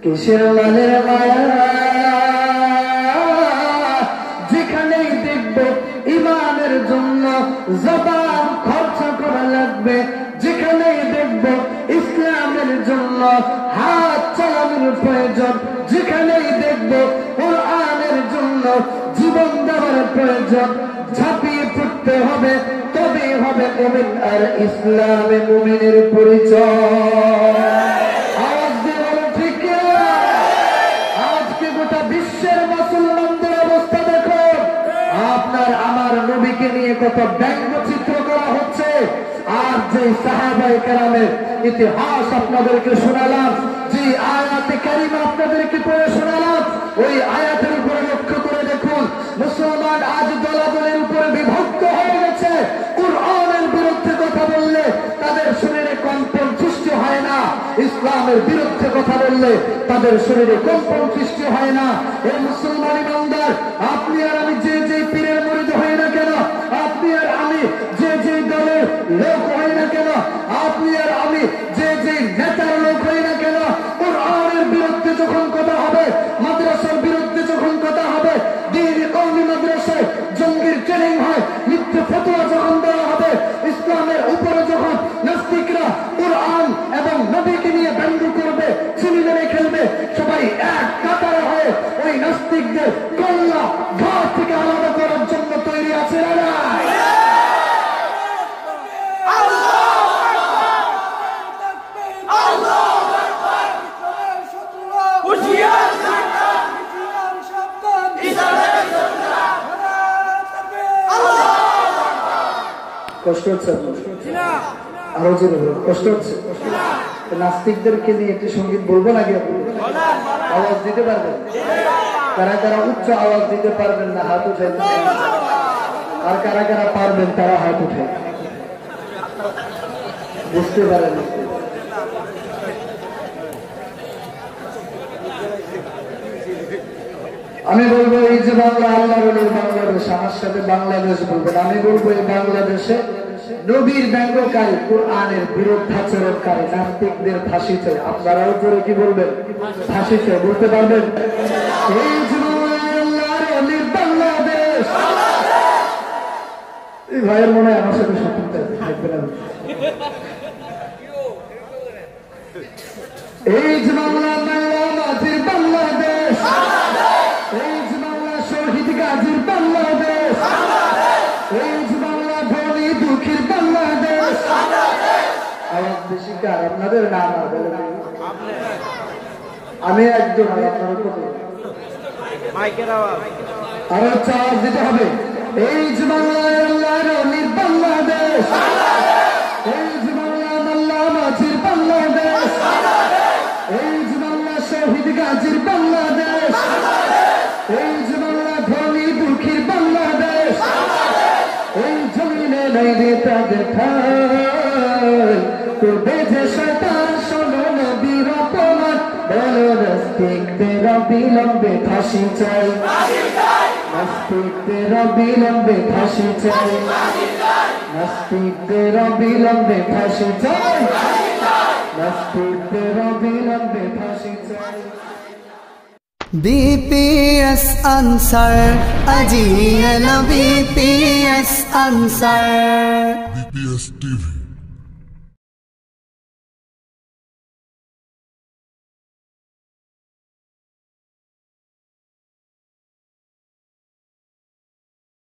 কিসের মালের মায়া, যেখানেই দেখব ইমানের জন্য জবান খরচ করা লাগবে, যেখানেই দেখব ইসলামের জন্য হাত চালানোর প্রয়োজন, যেখানেই দেখব কোরআনের জন্য জীবন দেওয়ার প্রয়োজন, ঝাঁপিয়ে পড়তে হবে, তবেই হবে মুমিন আর ইসলামে মুমিনের পরিচয়। আওয়াজ দিয়ে বলো ঠিক কি? আজকে গোটা বিশ্বের মুসলমানদের অবস্থা দেখো, আপনার আমার নবীকে নিয়ে কত ব্যঙ্গচিত্র করা হচ্ছে। আর যে সাহাবায়ে কেরামের ইতিহাস আপনাদেরকে শোনালাম, যে আয়াতে কারিমা আপনাদেরকে পড়ে শোনালাম, ওই আয়াতের উপরে লক্ষ্য করে দেখুন, মুসলমান আজ দলাদলের উপরে বিভক্ত হয়ে গেছে। কুরআনের বিরুদ্ধে কথা বললে তাদের শরীরে কম্পন সৃষ্টি হয় না, ইসলামের বিরুদ্ধে কথা বললে তাদের শরীরে কম্পন সৃষ্টি হয় না। এই মুসলমান ইমানদার, আপনি আর আমি যে যে পীরের মুরিদ হই না কেন, আপনি আর আমি যে যে দলের লোক হই না কেন, আপনি আর আমি যে যে নেতার লোক হই না কেন, কুরআনের বিরুদ্ধে যখন কথা হবে, মাদ্রাসার বিরুদ্ধে যখন কথা হবে, দ্বীন কওমি মাদ্রাসায় জঙ্গির ট্রেনিং হয়, মিথ্যে ফতোয়া যখন দেওয়া হবে, ইসলামের উপরে যখন নাস্তিকরা কুরআন এবং নবীকে নিয়ে ব্যঙ্গ করবে, ছিনি মেরে খেলবে, সবাই এক কাতারে হয়ে ওই নাস্তিকদের কল্লা ঘর থেকে আলাদা করার জন্য তৈরি আছে না? কষ্ট হচ্ছে? আরো জোরে কষ্ট হচ্ছে? নাস্তিকদেরকে নিয়ে একটি সঙ্গীত বলবো নাকি? আওয়াজ দিতে পারবেন? কারা কারা উচ্চ আওয়াজ দিতে পারবেন না হাত উঠে, আর কারা কারা পারবেন তারা হাত উঠে। বুঝতে পারেন? আমি বলবো এই যে বাংলা, আল্লাহ বলের বাংলাদেশ, আমার সাথে বাংলাদেশ বলবেন। আমি বলবো এই বাংলাদেশে নবীর ব্যঙ্গকারী, কোরআনের বিরুদ্ধাচরণকারী নাস্তিকদের ফাঁসি চাই। আপনারাও জোরে কি বলবেন? ফাঁসি চাই। বলতে পারবেন? এই যে বাংলাদেশ, এই ভাইয়ের মনে হয় আমার সাথে সম্পর্ক থাকবে না। এই যে বাংলা, মাঝির বাংলাদেশ, এই যে বাংলা শহীদ গাজীর বাংলাদেশ, এই যে বাংলা ধনী দুঃখীর বাংলাদেশ। আওয়াজ বেশি কার, আপনাদের না আমার? আমি একজন, আপনার কত? আরো চার্জ দিতে হবে। এই যে বাংলা আল্লাহ রনির বাংলাদেশ, এই যে বাংলা মাল্লা মাঝির বাংলাদেশ, এই যে বাংলা শহীদ গাজীর বাংলাদেশ, এই যে বাংলা ধনী দুঃখীর বাংলাদেশ। এই জমিনে নাই রে তাদের ঠাই, করবে যে শয়তান শোনো নবীর অপমান, বলো নাস্তিকদের অবিলম্বে ফাঁসি চাই, নাস্তিকদের অবিলম্বে ফাঁসি চাই, নাস্তিকদের অবিলম্বে ফাঁসি চাই, নাস্তিকদের অবিলম্বে ফাঁসি চাই। BPS Ansar, Aji Hello BPS Ansar, BPS TV।